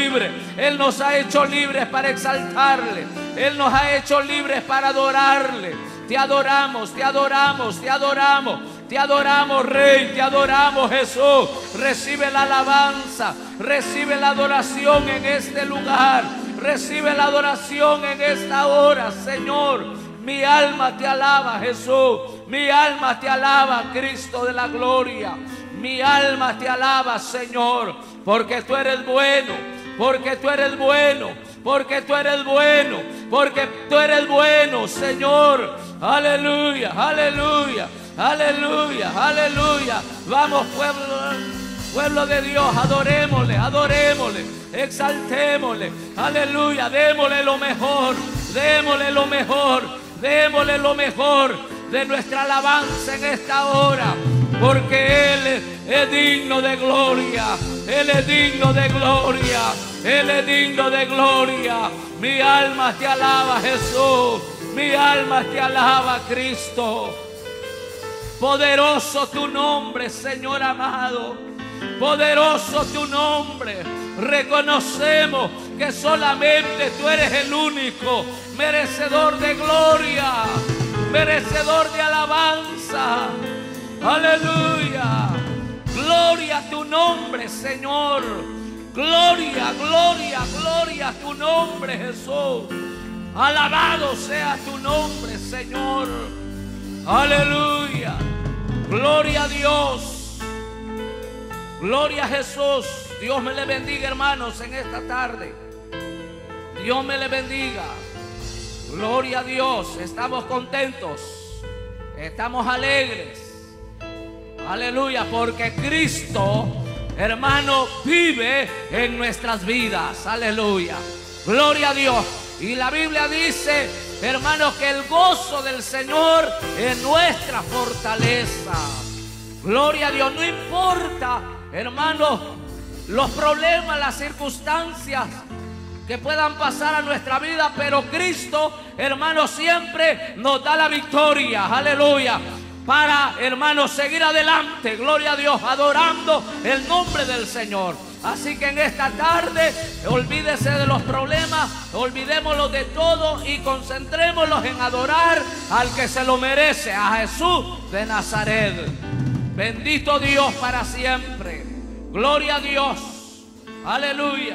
libres. Él nos ha hecho libres para exaltarle. Él nos ha hecho libres para adorarle. Te adoramos, te adoramos, te adoramos. Te adoramos, Rey, te adoramos, Jesús. Recibe la alabanza, recibe la adoración en este lugar. Recibe la adoración en esta hora, Señor. Mi alma te alaba, Jesús. Mi alma te alaba, Cristo de la gloria. Mi alma te alaba, Señor, porque tú eres bueno, porque tú eres bueno, porque tú eres bueno, porque tú eres bueno, Señor. Aleluya, aleluya, aleluya, aleluya. Vamos, pueblo de Dios, adorémosle, adorémosle, exaltémosle. Aleluya, démosle lo mejor, démosle lo mejor, démosle lo mejor de nuestra alabanza en esta hora. Porque Él es digno de gloria, Él es digno de gloria, Él es digno de gloria. Mi alma te alaba, Jesús, mi alma te alaba, Cristo. Poderoso tu nombre, Señor amado, poderoso tu nombre. Reconocemos que solamente tú eres el único merecedor de gloria, merecedor de alabanza. Aleluya, gloria a tu nombre, Señor. Gloria, gloria, gloria a tu nombre, Jesús. Alabado sea tu nombre, Señor. Aleluya, gloria a Dios, gloria a Jesús. Dios me le bendiga, hermanos, en esta tarde. Dios me le bendiga. Gloria a Dios. Estamos contentos, estamos alegres. Aleluya, porque Cristo, hermano, vive en nuestras vidas. Aleluya, gloria a Dios. Y la Biblia dice, hermano, que el gozo del Señor es nuestra fortaleza. Gloria a Dios. No importa, hermano, los problemas, las circunstancias que puedan pasar a nuestra vida, pero Cristo, hermano, siempre nos da la victoria. Aleluya. Para, hermanos, seguir adelante, gloria a Dios, adorando el nombre del Señor. Así que en esta tarde, olvídese de los problemas, olvidémoslos de todo y concentrémonos en adorar al que se lo merece, a Jesús de Nazaret. Bendito Dios para siempre. Gloria a Dios. Aleluya.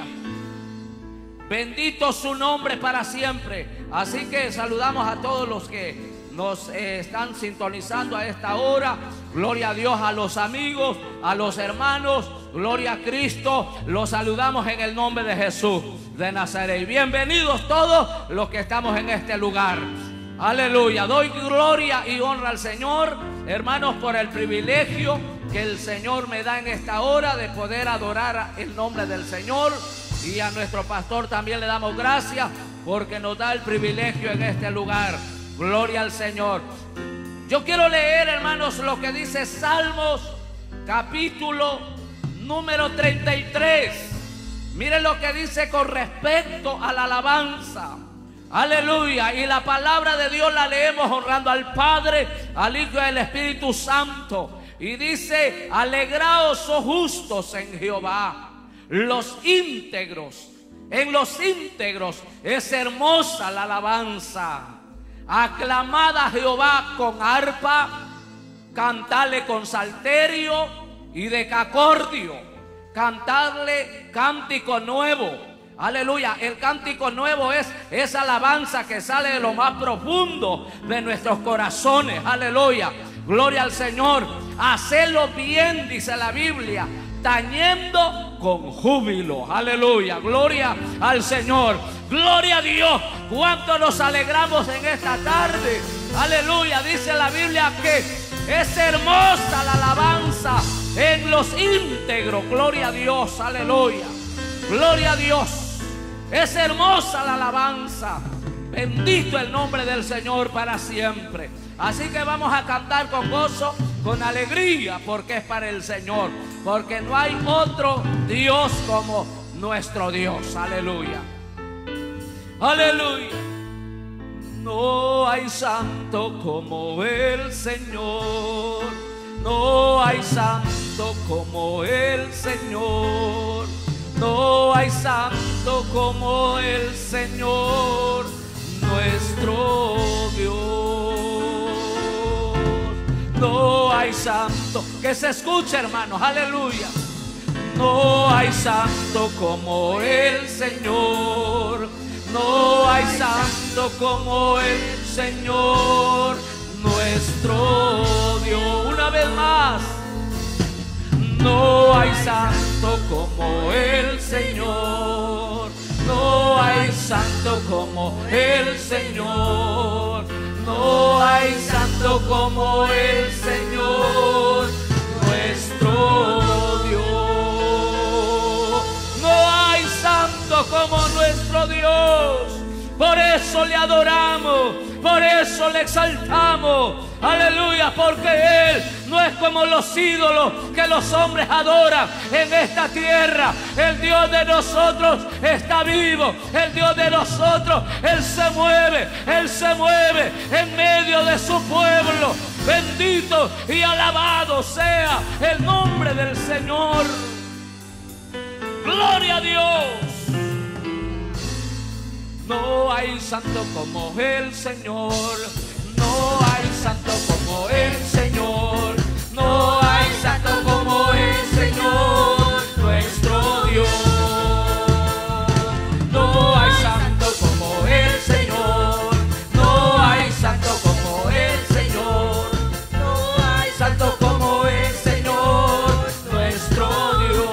Bendito su nombre para siempre. Así que saludamos a todos los que nos están sintonizando a esta hora. Gloria a Dios, a los amigos, a los hermanos. Gloria a Cristo. Los saludamos en el nombre de Jesús de Nazaret. Bienvenidos todos los que estamos en este lugar. Aleluya. Doy gloria y honra al Señor, hermanos, por el privilegio que el Señor me da en esta hora de poder adorar el nombre del Señor. Y a nuestro pastor también le damos gracias porque nos da el privilegio en este lugar. Gloria al Señor. Yo quiero leer, hermanos, lo que dice Salmos capítulo número 33. Miren lo que dice con respecto a la alabanza. Aleluya. Y la palabra de Dios la leemos honrando al Padre, al Hijo y al Espíritu Santo. Y dice: alegraos, oh justos, en Jehová, los íntegros. En los íntegros es hermosa la alabanza. Aclamad a Jehová con arpa, cantadle con salterio y decacordio, cantadle cántico nuevo. Aleluya. El cántico nuevo es esa alabanza que sale de lo más profundo de nuestros corazones. Aleluya. Gloria al Señor. Hacedlo bien, dice la Biblia, tañendo con júbilo. Aleluya. Gloria al Señor. Gloria a Dios. Cuánto nos alegramos en esta tarde. Aleluya. Dice la Biblia que es hermosa la alabanza en los íntegros. Gloria a Dios. Aleluya. Gloria a Dios. Es hermosa la alabanza. Bendito el nombre del Señor para siempre. Así que vamos a cantar con gozo, con alegría, porque es para el Señor. Porque no hay otro Dios como nuestro Dios. Aleluya. Aleluya. No hay santo como el Señor. No hay santo como el Señor. No hay santo como el Señor nuestro Dios. No hay santo. Que se escuche, hermanos, aleluya. No hay santo como el Señor. No hay santo como el Señor nuestro Dios. Una vez más. No hay santo como el Señor. No hay santo como el Señor. No hay santo como el Señor nuestro Dios. No hay santo como nuestro Dios. Por eso le adoramos, por eso le exaltamos. Aleluya, porque Él no es como los ídolos que los hombres adoran en esta tierra. El Dios de nosotros está vivo. El Dios de nosotros, Él se mueve en medio de su pueblo. Bendito y alabado sea el nombre del Señor. Gloria a Dios. No hay santo como el Señor. No hay santo como el Señor. No hay santo como el Señor nuestro Dios. No hay santo como el Señor. No hay santo como el Señor. No hay santo como el Señor nuestro Dios.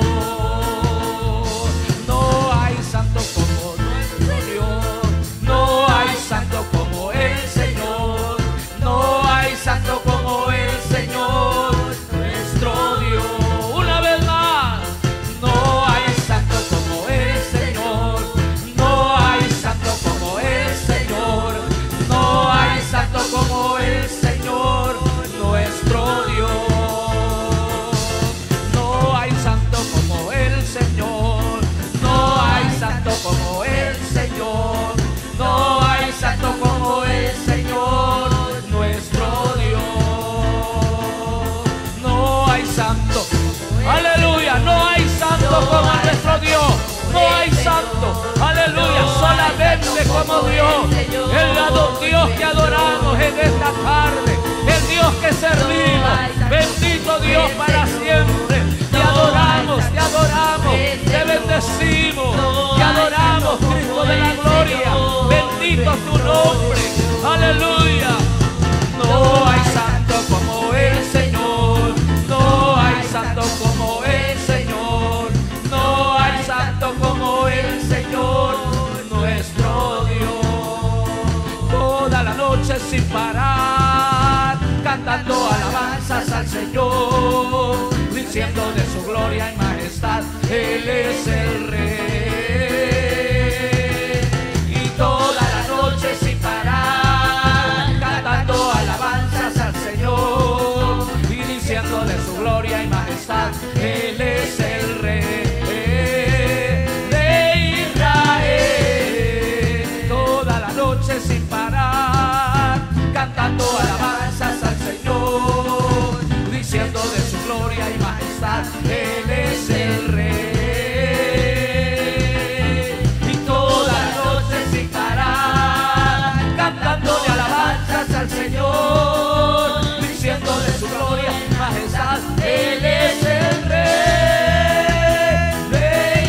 No hay santo como nuestro Dios. No hay santo como el Señor. No hay santo como el Señor nuestro Dios. Una vez más. No hay santo como el Señor. No hay santo como el Señor. No hay santo como el Señor nuestro Dios. No hay santo como el Señor. No hay santo como el Señor. No hay santo como el Señor nuestro Dios. No hay santo. Aleluya. No hay santo como nuestro Dios. No hay santo. Aleluya. Solamente como Dios. El Dios que adoramos en esta tarde. El Dios que servimos. Bendito Dios para siempre. Te adoramos, te bendecimos, te adoramos, Cristo de la gloria. Bendito tu nombre. Aleluya. No hay santo como el Señor. No hay santo como el Señor. No hay santo como el Señor nuestro Dios. Toda la noche sin parar, cantando alabanzas al Señor, diciendo de su gloria y majestad, Él es el Rey. Y toda la noche sin parar, cantando alabanzas al Señor, y diciendo de su gloria y majestad, Él es el Rey de Israel. Toda la noche sin parar, cantando alabanzas al Señor, diciendo de su gloria y majestad, Él es el Rey. Y toda la noche sin parar, cantando de alabanzas al Señor, diciendo de su gloria y majestad, Él es el Rey de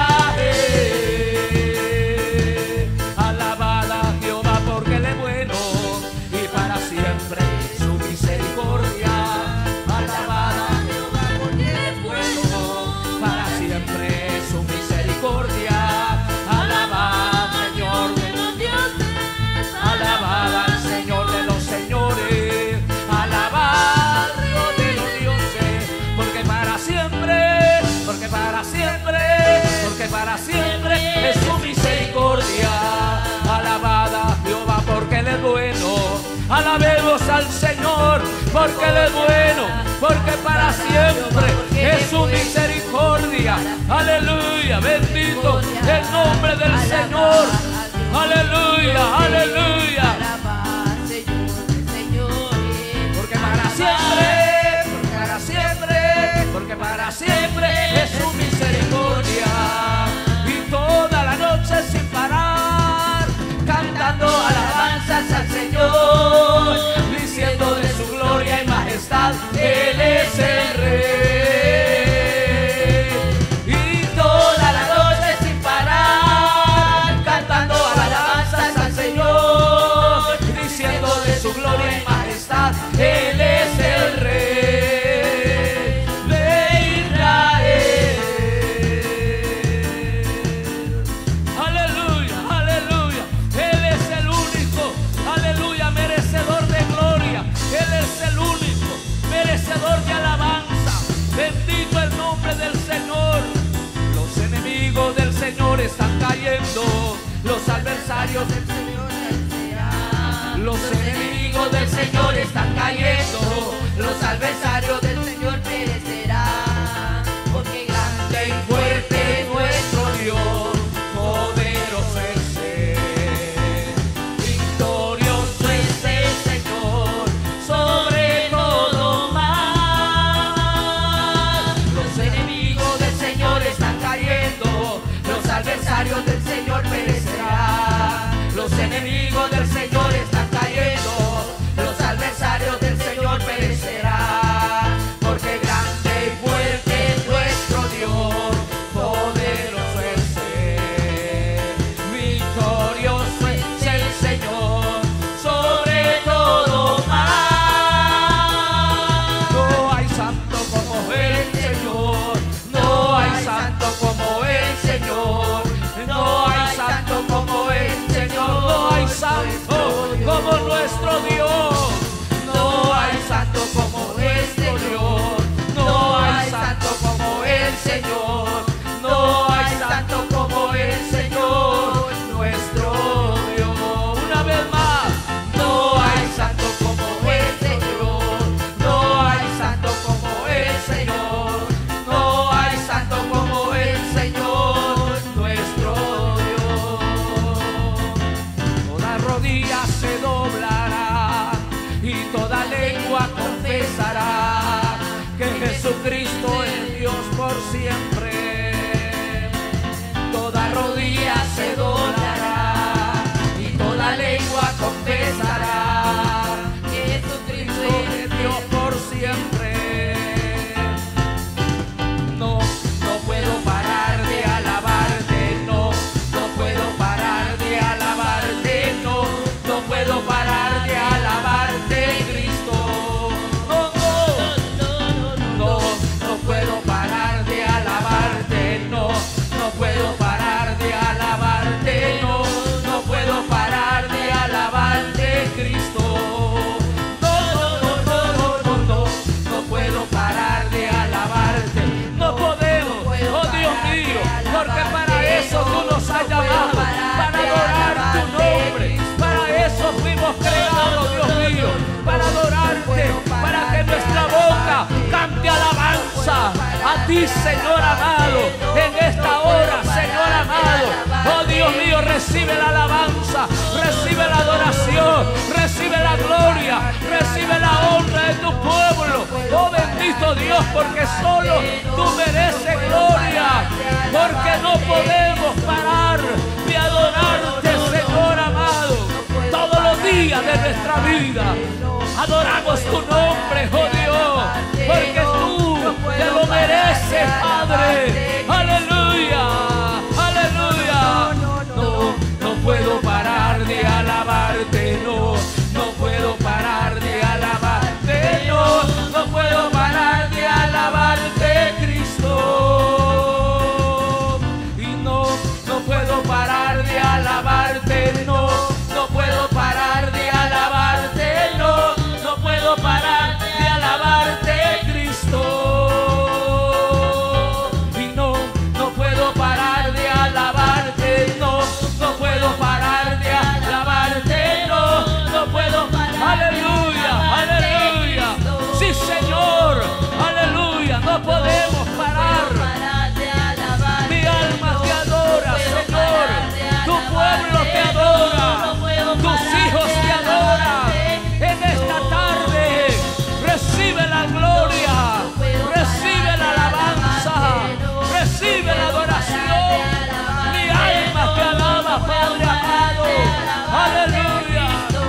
Israel. Alabada a Jehová porque Él es bueno y para siempre su misericordia. Alabada a Jehová porque Él es bueno, para siempre su misericordia. Alabada al Señor de los dioses, alabada al Señor de los señores, alabada al Dios de los dioses, porque para siempre, porque para siempre, porque para siempre es su misericordia. Alabada a Jehová porque Él es bueno. Alabemos al Señor porque Él es bueno, porque para siempre es su misericordia. Aleluya, bendito el nombre del Señor. Aleluya, aleluya. Porque para siempre, porque para siempre, porque para siempre es su misericordia. Y toda la noche adversarios del Señor perecerán. Los enemigos del Señor están cayendo, los adversarios del Señor perecerán. Porque grande y fuerte es nuestro Dios, poderoso es Él. Victorioso es el Señor sobre todo mal. Los enemigos del Señor están cayendo, los adversarios del Señor perecerán. Los enemigos del Señor están cayendo, los adversarios del Señor perecerán. Porque grande y fuerte es nuestro Dios, poderoso es Él. Victorioso es el Señor sobre todo mal. No hay santo como el Señor, no hay santo como el Señor, no hay santo como el Señor, no hay santo como nuestro Dios, no hay santo como nuestro Dios, no hay santo como el Señor, no hay santo como el Señor, nuestro Dios. Una vez más, no hay santo como el Señor, no hay santo como el Señor, no hay santo como el Señor, nuestro Dios. Toda rodilla se doblará y toda lengua confesará que Jesucristo es Dios por siempre. Toda rodilla se doblará y toda lengua confesará que Jesucristo es Dios por siempre. No, no puedo parar de alabarte, no, no puedo parar de alabarte, no, no puedo parar de alabarte, Cristo. No, no, no puedo parar de alabarte, no, no puedo parar de alabarte, no, no puedo parar de alabarte, Cristo. No, no, no, no, no, no, no puedo parar de alabarte. No podemos, oh Dios mío, porque para eso tú nos has llamado, para adorar tu nombre. Para eso fuimos creados, Dios mío, para adorarte, para que nuestra boca cante alabanza a ti, Señor amado, en esta hora, Señor amado. Oh Dios mío, recibe la alabanza, recibe la adoración, recibe la gloria, recibe la honra de tu pueblo. Oh bendito Dios, porque solo tú mereces gloria, porque no podemos parar de adorarte, Señor amado. Todos los días de nuestra vida adoramos tu nombre, oh Dios, porque tú te lo mereces, Padre. Aleluya, aleluya. No, no puedo parar de alabarte, no, no puedo parar de alabarte, no, no puedo parar de alabarte, Cristo. Y no, no puedo parar de alabarte, no, no puedo parar de alabarte, no, no puedo parar de alabarte, Cristo. Y no, no puedo parar de alabarte, no, no puedo parar de alabarte, no, no puedo parar. Aleluya, aleluya. Sí, Señor, aleluya. No podemos parar. Mi alma te adora, Señor. Tu pueblo te adora. Tus hijos te adoran. En esta tarde recibe la gloria, recibe la alabanza, recibe la adoración. Mi alma te alaba, Padre amado. Aleluya.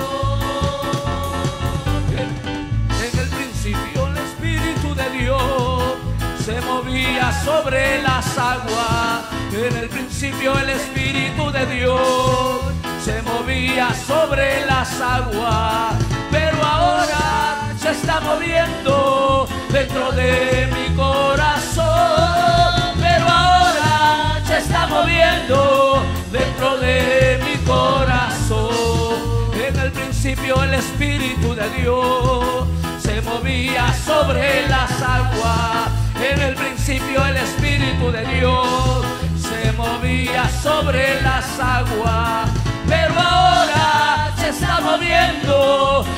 En el principio el Espíritu de Dios se movía sobre las aguas. En el principio el Espíritu de Dios se movía sobre las aguas, pero ahora se está moviendo dentro de mi corazón. Pero ahora se está moviendo dentro de mi corazón. En el principio el Espíritu de Dios se movía sobre las aguas. En el principio el Espíritu de Dios se movía sobre las aguas, pero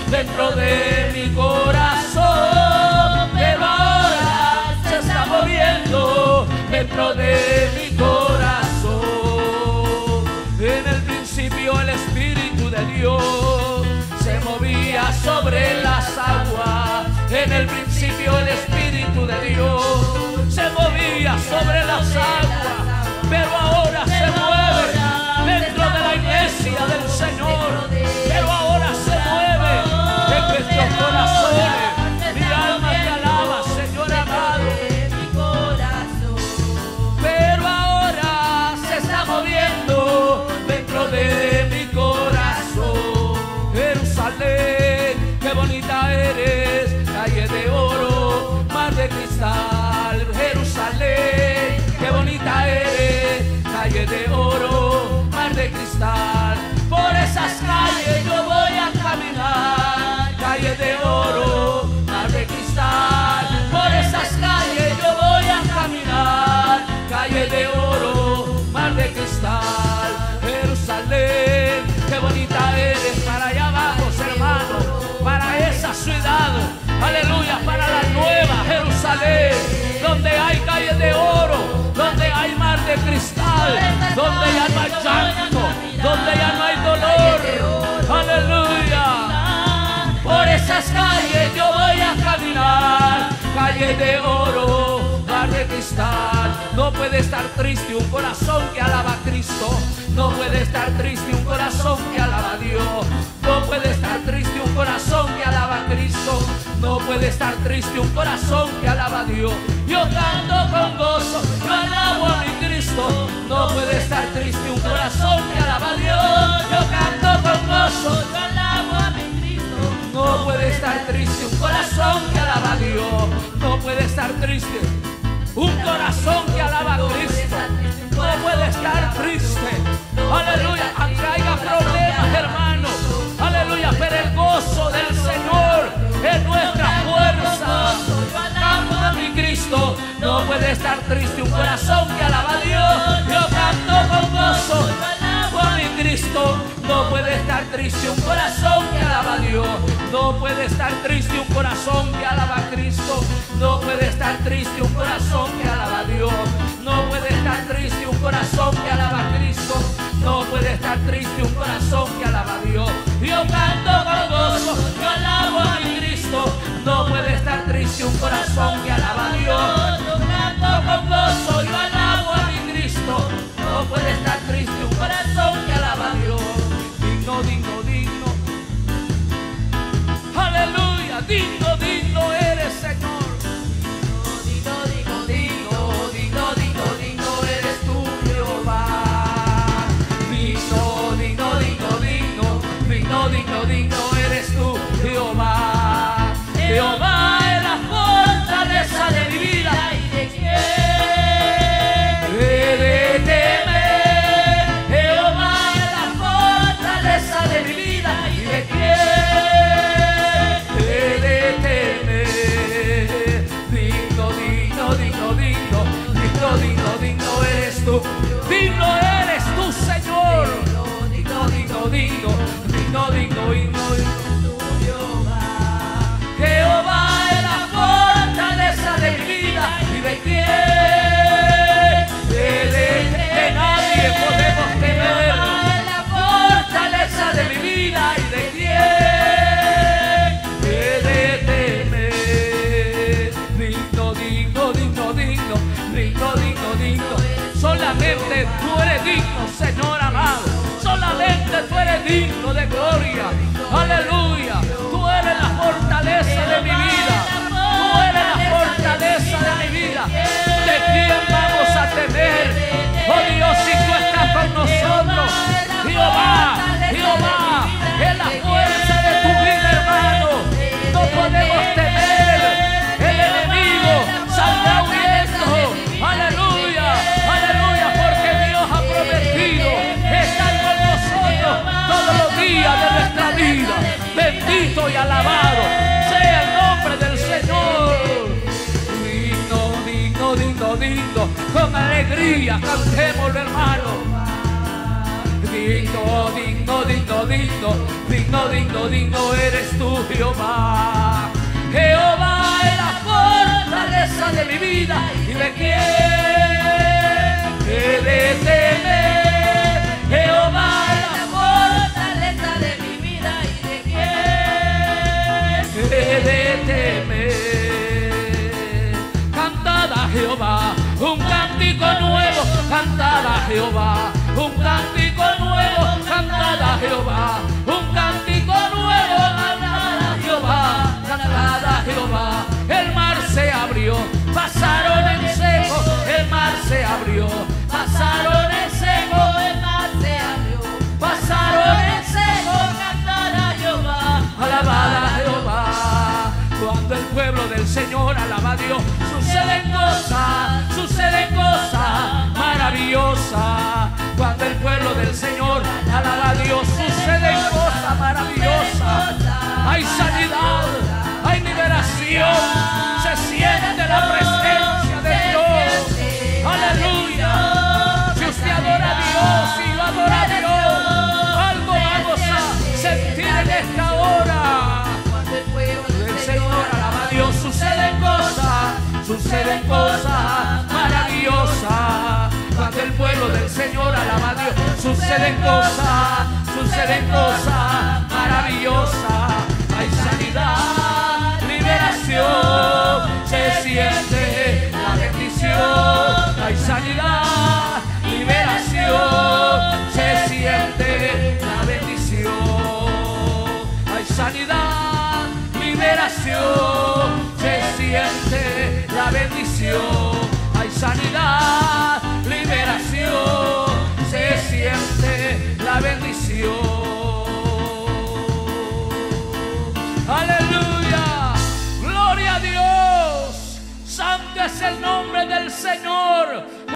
dentro de mi corazón, pero ahora se está moviendo dentro de mi corazón. En el principio el Espíritu de Dios se movía sobre las aguas. En el principio el Espíritu de Dios se movía sobre las aguas, pero ahora se mueve dentro de la iglesia del Señor, pero ahora se mueve en nuestros corazones. Mi alma te alaba, Señor amado, pero ahora se está moviendo dentro de mi corazón. Jerusalén, qué bonita eres, calle de oro, mar de cristal. Jerusalén, qué bonita eres, calle de oro, mar de cristal. Por esas calles yo voy a caminar, calle de oro, mar de cristal. Por esas calles yo voy a caminar, calle de oro, mar de cristal. Jerusalén, qué bonita eres. Para allá vamos, hermanos, para esa ciudad, aleluya, para la nueva Jerusalén, donde hay calles de oro, donde hay mar de cristal, donde ya no hay llanto, donde ya no hay dolor, aleluya. Por esas calles yo voy a caminar, calle de oro, mar de cristal. No puede estar triste un corazón que alaba a Cristo. No puede estar triste un corazón que alaba a Dios. No puede estar triste un corazón que alaba a Cristo. No puede estar triste un corazón que alaba a Dios. Yo canto con gozo, yo alabo a mi Cristo. No puede estar triste un corazón que alaba a Dios. Yo canto con gozo, yo alabo a mi Cristo. No puede estar triste un corazón que alaba a Dios. No puede estar triste un corazón que alaba a Cristo. No puede estar triste, aleluya, atraiga problemas, hermanos, aleluya, pero el gozo del Señor es nuestra fuerza. Canto a mi Cristo. No puede estar triste un corazón que alaba a Dios. Yo canto con gozo, yo alabo a mi Cristo. No puede estar triste un corazón que alaba a Dios. No puede estar triste un corazón que alaba a Cristo. No puede estar triste un corazón que alaba a Dios. No puede estar triste un corazón que alaba a Cristo. No puede estar triste un corazón que alaba a Dios. Yo canto con gozo, yo alabo a mi Cristo. No puede estar triste un corazón que alaba a Dios. Yo canto con gozo, yo alabo a mi Cristo. No puede estar triste un corazón que alaba a Dios. Digno, digno, digno. Aleluya, digno, digno eres, Señor. Digno, digno, digno, digno, digno, digno eres tú, Jehová. Digno, digno, digno, digno, digno, digno, digno eres tú, Jehová. Jehová es la fortaleza de mi vida. ¿Y de quién he de temer? Jehová es la fortaleza de mi vida. ¿Y de quién he de temer? Digno, digno, digno, digno, digno, digno, digno eres tú. Digno eres tú, Señor. Digno, digno, digno, digno, digno, digno. Jehová es la fortaleza de mi vida. ¿Y de quién? De nadie podemos temer. Jehová es la fortaleza de mi vida. ¿Y de quién he de temer? Digno, digno, digno, digno, digno, digno, digno. Solamente tú eres digno, Señor amado. Solamente tú eres digno de gloria. Aleluya. Tú eres la fortaleza de mi vida. Tú eres la fortaleza de mi vida. ¿De quién vamos a temer? Oh Dios, si tú estás con nosotros. Jehová, Jehová es la fuerza de tu vida, hermano. No podemos temer. El enemigo saldrá huyendo. Aleluya, aleluya, porque Dios ha prometido estar con nosotros todos los días de nuestra vida. Bendito y alabado sea el nombre del Señor. Digno, digno, digno, digno. Con alegría cantémoslo, hermano. Digno, digno, digno, digno, digno, digno, digno eres tú, Jehová. Jehová es la fortaleza de mi vida, y de quién he de temer. Jehová es la fortaleza de mi vida, y de quién he de temer. Cantad a Jehová un cántico nuevo, cantad a Jehová un cántico nuevo, cantad a Jehová un cántico nuevo, cantad a Jehová, cantad a Jehová. El mar se abrió, pasaron en seco, el mar se abrió, pasaron en seco, el mar se abrió, pasaron en seco, cantad a Jehová, alabad a Jehová. Cuando el pueblo del Señor alaba a Dios, suceden cosas maravillosas. Cuando el pueblo del Señor alaba a Dios, suceden cosas maravillosas. Hay sanidad, hay liberación, se siente la presencia de Dios. Aleluya. Si usted adora a Dios y yo adoro a Dios, algo vamos a sentir en esta hora. Cuando el pueblo del Señor alaba a Dios, suceden cosas maravillosas. Cuando el pueblo del Señor alaba a Dios, suceden cosas maravillosas. Hay sanidad, liberación, se siente la bendición. Hay sanidad, liberación, se siente la bendición. Hay sanidad.